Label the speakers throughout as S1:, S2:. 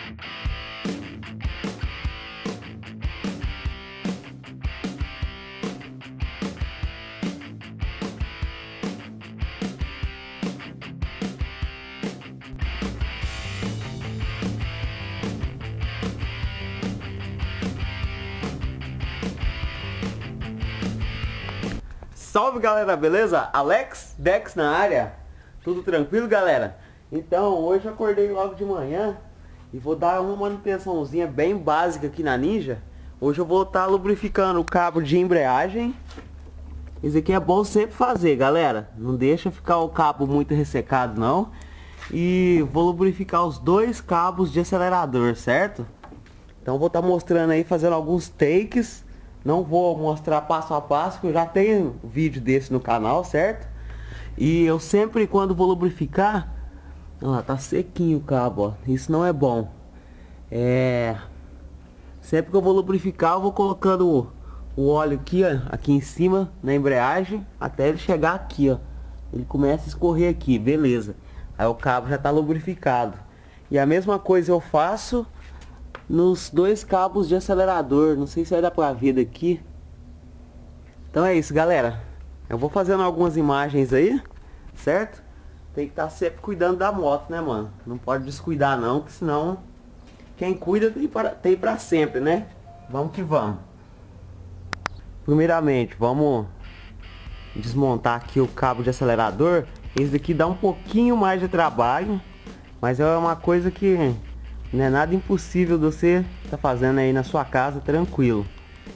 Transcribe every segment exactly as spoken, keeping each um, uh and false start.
S1: Salve galera, beleza? Alex Dex na área. Tudo tranquilo, galera? Então, hoje eu acordei logo de manhã e vou dar uma manutençãozinha bem básica aqui na Ninja. Hoje eu vou estar lubrificando o cabo de embreagem. Isso aqui é bom sempre fazer, galera. Não deixa ficar o cabo muito ressecado, não. E vou lubrificar os dois cabos de acelerador, certo? Então vou estar mostrando aí, fazendo alguns takes. Não vou mostrar passo a passo, porque eu já tenho vídeo desse no canal, certo? E eu sempre, quando vou lubrificar... Olha lá, tá sequinho o cabo, ó. Isso não é bom. É... Sempre que eu vou lubrificar, eu vou colocando o, o óleo aqui, ó, aqui em cima, na embreagem, até ele chegar aqui, ó. Ele começa a escorrer aqui, beleza. Aí o cabo já tá lubrificado. E a mesma coisa eu faço nos dois cabos de acelerador. Não sei se vai dar pra ver daqui. Então é isso, galera. Eu vou fazendo algumas imagens aí, certo? Tem que estar sempre cuidando da moto, né, mano? Não pode descuidar não, porque senão quem cuida tem para, tem pra sempre, né? Vamos que vamos. Primeiramente, vamos desmontar aqui o cabo de acelerador. Esse daqui dá um pouquinho mais de trabalho, mas é uma coisa que não é nada impossível de você tá fazendo aí na sua casa, tranquilo.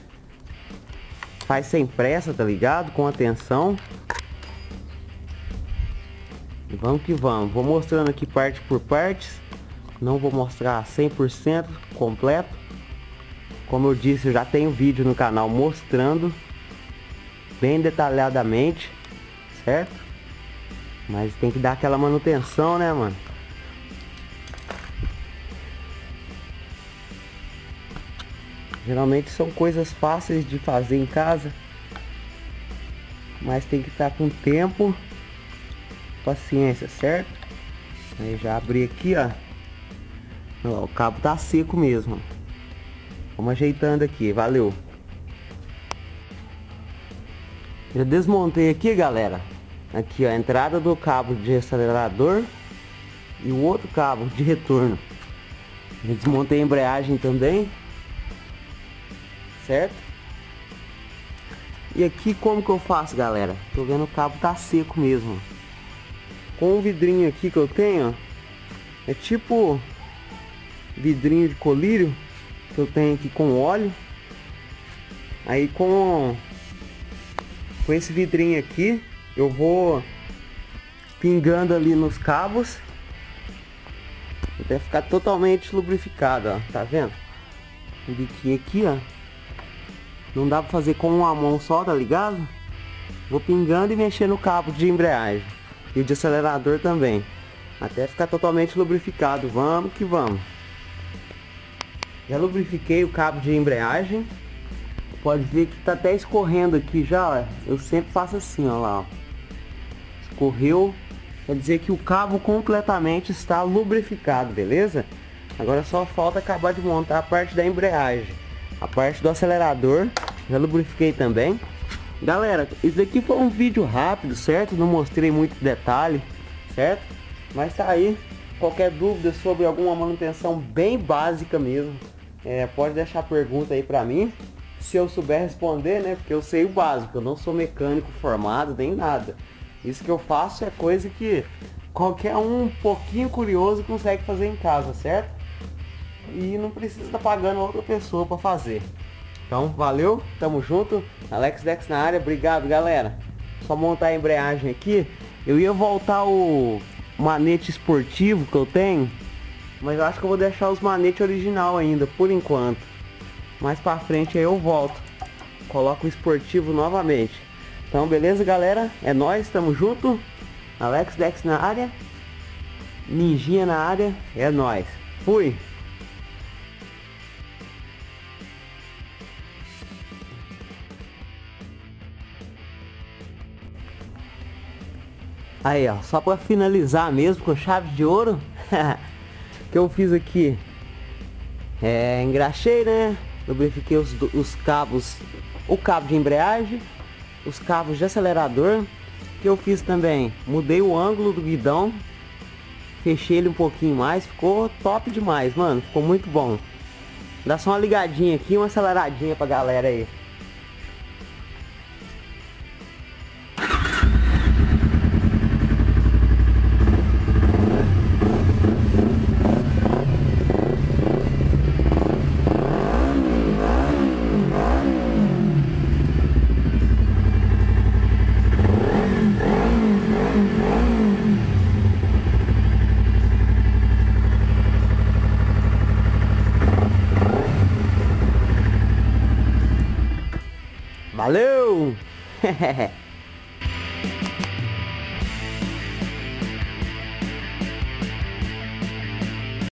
S1: Faz sem pressa, tá ligado? Com atenção. E vamos que vamos. Vou mostrando aqui parte por partes. Não vou mostrar cem por cento completo. Como eu disse, eu já tenho vídeo no canal mostrando bem detalhadamente, certo? Mas tem que dar aquela manutenção, né, mano? Geralmente são coisas fáceis de fazer em casa, mas tem que estar com tempo, paciência, certo? Aí já abri aqui, ó. Ó, o cabo tá seco mesmo. Vamos ajeitando aqui, valeu. Já desmontei aqui, galera. Aqui, ó, a entrada do cabo de acelerador e o outro cabo de retorno. Já desmontei a embreagem também, certo? E aqui como que eu faço, galera? Tô vendo o cabo tá seco mesmo. Com o vidrinho aqui que eu tenho, é tipo vidrinho de colírio que eu tenho aqui com óleo. Aí com com esse vidrinho aqui eu vou pingando ali nos cabos até ficar totalmente lubrificado, ó. Tá vendo? O biquinho aqui, ó. Não dá pra fazer com uma mão só, tá ligado? Vou pingando e mexendo no cabo de embreagem e o de acelerador também, até ficar totalmente lubrificado. Vamos que vamos. Já lubrifiquei o cabo de embreagem. Pode ver que tá até escorrendo aqui já, ó. Eu sempre faço assim, ó lá, ó. Escorreu, quer dizer que o cabo completamente está lubrificado, beleza? Agora só falta acabar de montar a parte da embreagem. A parte do acelerador já lubrifiquei também. Galera, isso aqui foi um vídeo rápido, certo? Não mostrei muito detalhe, certo? Mas tá aí. Qualquer dúvida sobre alguma manutenção bem básica mesmo, é, pode deixar pergunta aí pra mim. Se eu souber responder, né? Porque eu sei o básico, eu não sou mecânico formado nem nada. Isso que eu faço é coisa que qualquer um um pouquinho curioso consegue fazer em casa, certo? E não precisa estar pagando outra pessoa para fazer. Então, valeu, tamo junto. Alex Dex na área, obrigado, galera. Só montar a embreagem aqui. Eu ia voltar o manete esportivo que eu tenho, mas eu acho que eu vou deixar os manetes original ainda, por enquanto. Mais pra frente aí eu volto, coloco o esportivo novamente. Então, beleza, galera? É nóis, tamo junto. Alex Dex na área, Ninjinha na área, é nóis. Fui! Aí, ó, só para finalizar mesmo com chave de ouro, que eu fiz aqui É, engraxei, né? Lubrifiquei os, os cabos, o cabo de embreagem, os cabos de acelerador. O que eu fiz também? Mudei o ângulo do guidão, fechei ele um pouquinho mais, ficou top demais, mano. Ficou muito bom. Dá só uma ligadinha aqui, uma aceleradinha pra galera aí. Valeu!